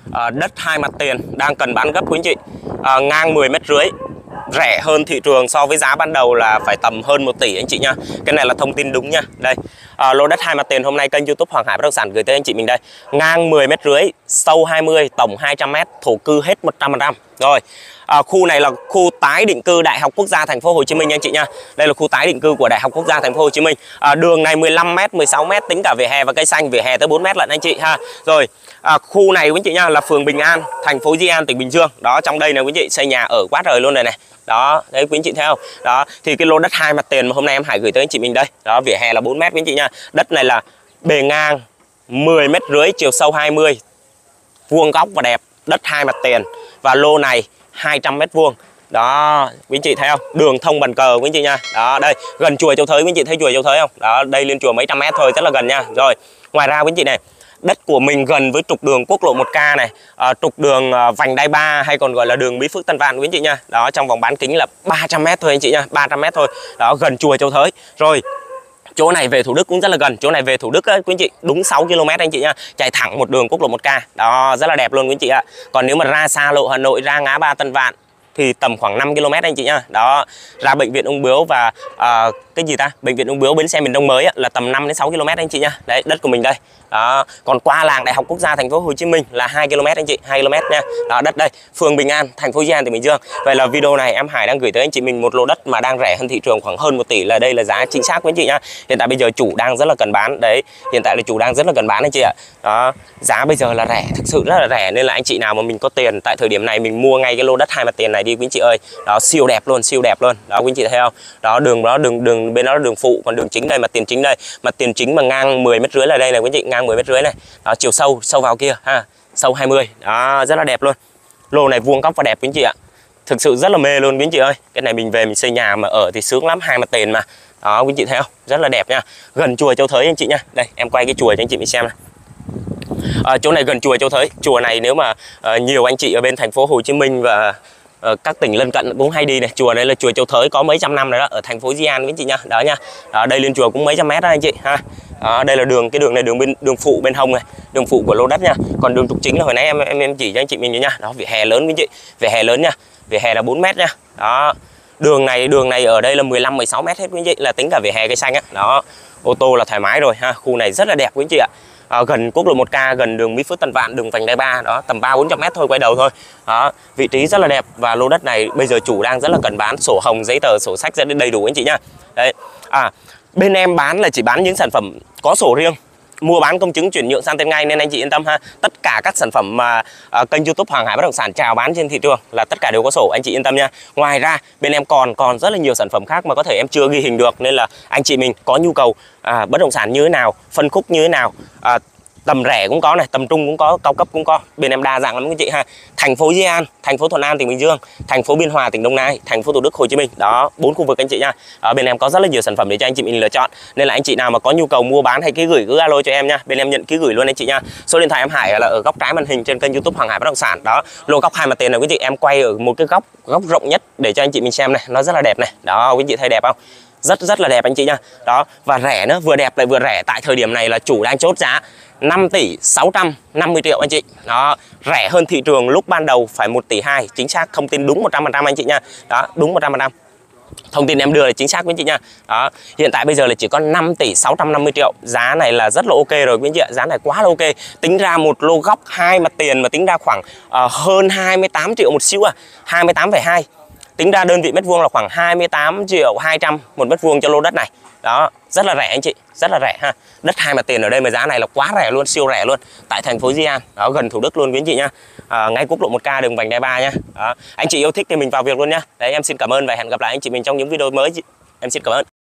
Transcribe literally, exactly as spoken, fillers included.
à, đất hai mặt tiền đang cần bán gấp quý anh chị. à, Ngang mười mét rưỡi, rẻ hơn thị trường so với giá ban đầu là phải tầm hơn một tỷ anh chị nha. Cái này là thông tin đúng nha. Đây, à, lô đất hai mặt tiền hôm nay kênh YouTube Hoàng Hải Bất Động Sản gửi tới anh chị mình đây. Ngang mười mét rưỡi, sâu hai mươi, tổng hai trăm mét, thổ cư hết một trăm phần trăm. Rồi, à, khu này là khu tái định cư Đại học Quốc gia Thành phố Hồ Chí Minh anh chị nha. Đây là khu tái định cư của Đại học Quốc gia Thành phố Hồ Chí Minh. À, đường này mười lăm mét, mười sáu mét tính cả vỉa hè và cây xanh, vỉa hè tới bốn mét lận anh chị ha. Rồi, à, khu này quý anh chị nha là phường Bình An, thành phố Di An, tỉnh Bình Dương. Đó, trong đây này quý anh chị xây nhà ở quá trời luôn này này. Đó, đấy quý anh chị thấy không? Đó, thì cái lô đất hai mặt tiền mà hôm nay em Hải gửi tới anh chị mình đây. Đó, vỉa hè là bốn mét quý anh chị nha. Đất này là bề ngang mười mét rưỡi, chiều sâu hai mươi, vuông góc và đẹp, đất hai mặt tiền. Và lô này hai trăm mét vuông. Đó, quý anh chị thấy không? Đường thông bàn cờ quý anh chị nha. Đó, đây, gần chùa Châu Thới, quý anh chị thấy chùa Châu Thới không? Đó, đây lên chùa mấy trăm mét thôi, rất là gần nha. Rồi, ngoài ra quý anh chị này, đất của mình gần với trục đường quốc lộ một K này, à, trục đường à, vành đai ba hay còn gọi là đường Mỹ Phước Tân Vạn quý anh chị nha. Đó, trong vòng bán kính là ba trăm mét thôi anh chị nha, ba trăm mét thôi. Đó, gần chùa Châu Thới. Rồi, chỗ này về Thủ Đức cũng rất là gần. Chỗ này về Thủ Đức ấy, quý anh chị, đúng sáu ki lô mét anh chị nha. Chạy thẳng một đường quốc lộ một K. Đó, rất là đẹp luôn quý anh chị ạ. Còn nếu mà ra xa lộ Hà Nội, ra ngã ba Tân Vạn thì tầm khoảng năm ki lô mét anh chị nha. Đó, ra bệnh viện Ung Bướu và à, cái gì ta? Bệnh viện Ung Bướu, bến xe miền Đông mới á, là tầm năm đến sáu ki lô mét anh chị nha. Đấy, đất của mình đây. Đó, còn qua làng Đại học Quốc gia Thành phố Hồ Chí Minh là hai ki lô mét anh chị, hai ki lô mét nha. Đó, đất đây, phường Bình An, thành phố Di An, tỉnh Bình Dương. Vậy là video này em Hải đang gửi tới anh chị mình một lô đất mà đang rẻ hơn thị trường khoảng hơn một tỷ, là đây là giá chính xác quý anh chị nha. Hiện tại bây giờ chủ đang rất là cần bán. Đấy, hiện tại là chủ đang rất là cần bán anh chị ạ. Đó, giá bây giờ là rẻ, thực sự rất là rẻ, nên là anh chị nào mà mình có tiền tại thời điểm này mình mua ngay cái lô đất hai mặt tiền này đi quý anh chị ơi. Đó, siêu đẹp luôn, siêu đẹp luôn. Đó quý anh chị thấy không? Đó, đường đó đường đường bên đó là đường phụ, còn đường chính đây, mặt tiền chính đây. Mặt tiền chính mà ngang mười mét rưỡi là đây này quý anh chị, ngang mười mét rưỡi này. Đó, chiều sâu sâu vào kia ha, sâu hai mươi. Đó, rất là đẹp luôn. Lô này vuông góc và đẹp quý anh chị ạ. Thực sự rất là mê luôn quý anh chị ơi. Cái này mình về mình xây nhà mà ở thì sướng lắm, hai mặt tiền mà. Đó quý anh chị thấy không? Rất là đẹp nha. Gần chùa Châu Thới anh chị nha. Đây, em quay cái chùa cho anh chị mình xem này. À, chỗ này gần chùa Châu Thới. Chùa này nếu mà uh, nhiều anh chị ở bên thành phố Hồ Chí Minh và uh, các tỉnh lân cận cũng hay đi này. Chùa này là chùa Châu Thới, có mấy trăm năm rồi đó, ở thành phố Di An quý anh chị nha. Đó nha. Đó, đây lên chùa cũng mấy trăm mét đó anh chị ha. Đó, đây là đường, cái đường này đường bên đường phụ bên hông này, đường phụ của lô đất nha. Còn đường trục chính là hồi nãy em em em chỉ cho anh chị mình nha. Đó, vỉa hè lớn quý anh chị, vỉa hè lớn nha, vỉa hè là bốn mét nha. Đó, đường này đường này ở đây là mười lăm mười sáu mét hết quý anh chị, là tính cả vỉa hè cây xanh á. Đó, ô tô là thoải mái rồi ha. Khu này rất là đẹp quý anh chị ạ. À, gần quốc lộ một K, gần đường Mỹ Phước Tân Vạn, đường vành đai ba. Đó, tầm ba bốn trăm mét thôi, quay đầu thôi. Đó, vị trí rất là đẹp. Và lô đất này bây giờ chủ đang rất là cần bán, sổ hồng, giấy tờ, sổ sách rất đầy đủ anh chị nha. Đấy, à, bên em bán là chỉ bán những sản phẩm có sổ riêng, mua bán công chứng chuyển nhượng sang tên ngay, nên anh chị yên tâm ha. Tất cả các sản phẩm mà uh, kênh YouTube Hoàng Hải Bất Động Sản chào bán trên thị trường là tất cả đều có sổ, anh chị yên tâm nha. Ngoài ra bên em còn còn rất là nhiều sản phẩm khác mà có thể em chưa ghi hình được, nên là anh chị mình có nhu cầu uh, bất động sản như thế nào, phân khúc như thế nào, uh, tầm rẻ cũng có này, tầm trung cũng có, cao cấp cũng có. Bên em đa dạng lắm các chị ha. Thành phố Di An, thành phố Thuận An, tỉnh Bình Dương, thành phố Biên Hòa, tỉnh Đồng Nai, thành phố Thủ Đức, Hồ Chí Minh. Đó, bốn khu vực anh chị nha. Ở bên em có rất là nhiều sản phẩm để cho anh chị mình lựa chọn. Nên là anh chị nào mà có nhu cầu mua bán hay ký gửi cứ alo cho em nha. Bên em nhận ký gửi luôn anh chị nha. Số điện thoại em Hải là ở góc trái màn hình trên kênh YouTube Hoàng Hải Bất Động Sản. Đó, lô góc hai mặt tiền này quý chị, em quay ở một cái góc góc rộng nhất để cho anh chị mình xem này, nó rất là đẹp này. Đó, quý chị thấy đẹp không? Rất rất là đẹp anh chị nha. Đó, và rẻ nữa, vừa đẹp lại vừa rẻ. Tại thời điểm này là chủ đang chốt giá năm tỷ sáu trăm năm mươi triệu anh chị. Đó, rẻ hơn thị trường lúc ban đầu phải một tỷ hai. Chính xác, thông tin đúng một trăm phần trăm anh chị nha. Đó, đúng một trăm phần trăm. Thông tin em đưa là chính xác quý anh chị nha. Đó, hiện tại bây giờ là chỉ có năm tỷ sáu trăm năm mươi triệu. Giá này là rất là ok rồi quý anh chị ạ. Giá này quá là ok. Tính ra một lô góc hai mặt tiền mà tính ra khoảng uh, hơn hai mươi tám triệu một xíu à, hai mươi tám phẩy hai. Tính ra đơn vị mét vuông là khoảng hai mươi tám triệu hai trăm một mét vuông cho lô đất này. Đó, rất là rẻ anh chị, rất là rẻ ha. Đất hai mặt tiền ở đây mà giá này là quá rẻ luôn, siêu rẻ luôn. Tại thành phố Di An, đó, gần Thủ Đức luôn quý anh chị nhá. À, ngay quốc lộ một K, đường vành đai ba nhá. Đó, anh chị yêu thích thì mình vào việc luôn nhá. Đấy, em xin cảm ơn và hẹn gặp lại anh chị mình trong những video mới. Em xin cảm ơn.